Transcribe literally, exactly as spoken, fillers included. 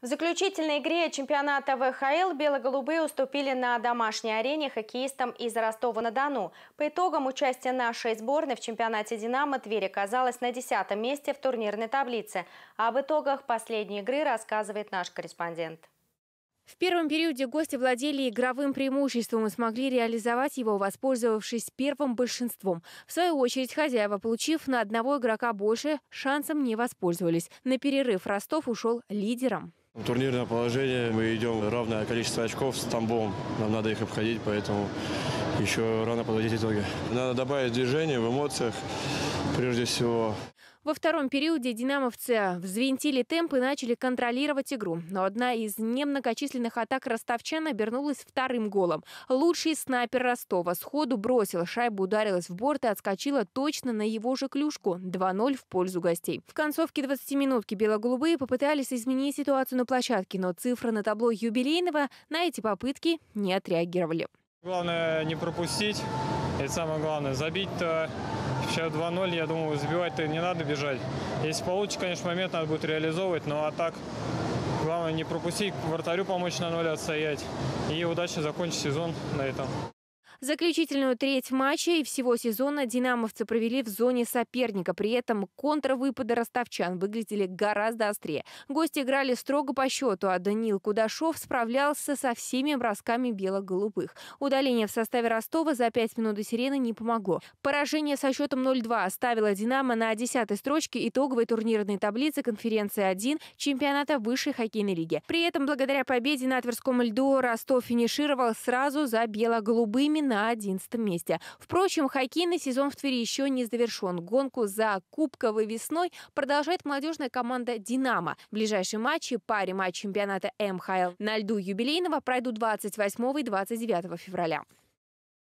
В заключительной игре чемпионата вэ ха эл бело-голубые уступили на домашней арене хоккеистам из Ростова-на-Дону. По итогам участия нашей сборной в чемпионате «Динамо» Тверь оказалась на десятом месте в турнирной таблице. Об итогах последней игры рассказывает наш корреспондент. В первом периоде гости владели игровым преимуществом и смогли реализовать его, воспользовавшись первым большинством. В свою очередь, хозяева, получив на одного игрока больше, шансом не воспользовались. На перерыв Ростов ушел лидером. Турнирное положение, мы идем равное количество очков с Тамбовом. Нам надо их обходить, поэтому еще рано подводить итоги. Надо добавить движение в эмоциях, прежде всего. Во втором периоде динамовцы взвинтили темп и начали контролировать игру. Но одна из немногочисленных атак ростовчан обернулась вторым голом. Лучший снайпер Ростова сходу бросил шайбу, ударилась в борт и отскочила точно на его же клюшку. два ноль в пользу гостей. В концовке двадцатиминутки бело-голубые попытались изменить ситуацию на площадке, но цифры на табло юбилейного на эти попытки не отреагировали. Главное не пропустить. И самое главное забить-то. Сейчас два ноль, я думаю, забивать-то не надо бежать. Если получится, конечно, момент надо будет реализовывать, но а так главное не пропустить, вратарю помочь на ноль отстоять и удачно закончить сезон на этом. Заключительную треть матча и всего сезона динамовцы провели в зоне соперника. При этом контрвыпады ростовчан выглядели гораздо острее. Гости играли строго по счету, а Даниил Кудашов справлялся со всеми бросками бело-голубых. Удаление в составе Ростова за пять минут до сирены не помогло. Поражение со счетом ноль два оставило «Динамо» на десятой строчке итоговой турнирной таблицы конференции один чемпионата высшей хоккейной лиги. При этом, благодаря победе на Тверском льду, Ростов финишировал сразу за бело-голубыми на одиннадцатом месте. Впрочем, хоккейный сезон в Твери еще не завершен. Гонку за кубковой весной продолжает молодежная команда «Динамо». Ближайшие матчи, паре матч чемпионата эм ха эл на льду юбилейного пройдут двадцать восьмого и двадцать девятого февраля.